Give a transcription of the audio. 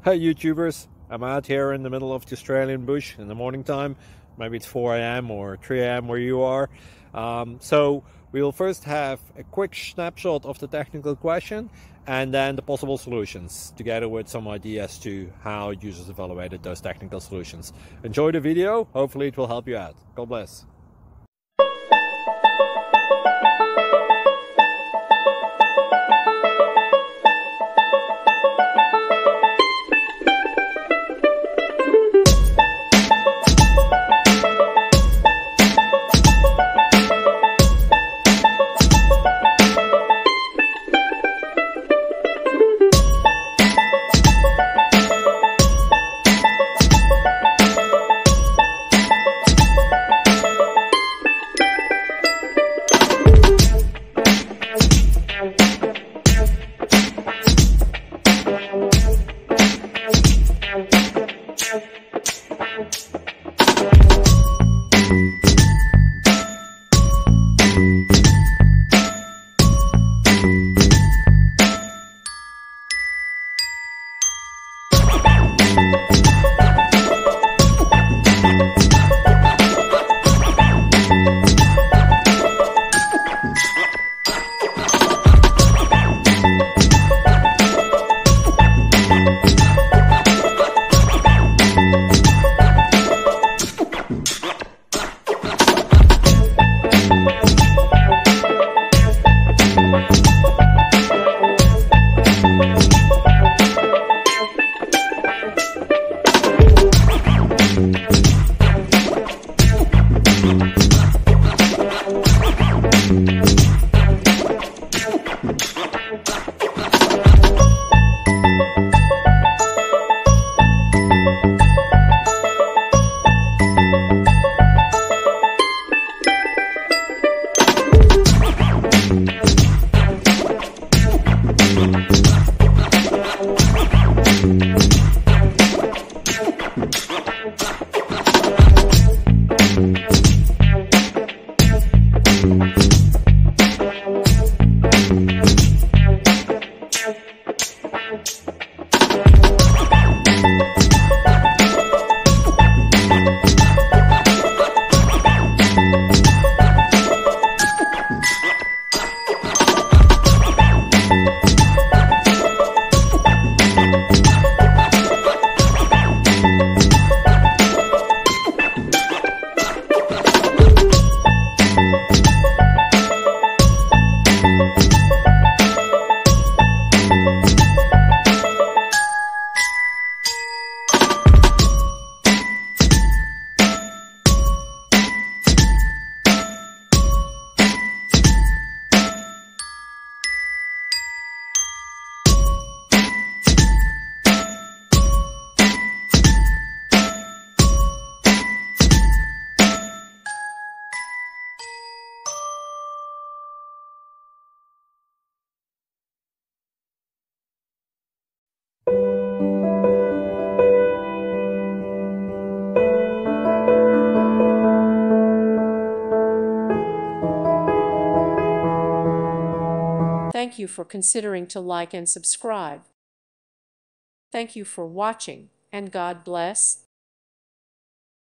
Hey YouTubers, I'm out here in the middle of the Australian bush in the morning time. Maybe it's 4 a.m. or 3 a.m. where you are. So we'll first have a quick snapshot of the technical question and then the possible solutions, together with some ideas to how users evaluated those technical solutions. Enjoy the video, hopefully it will help you out. God bless. Thank you for considering to like and subscribe. Thank you for watching, and God bless.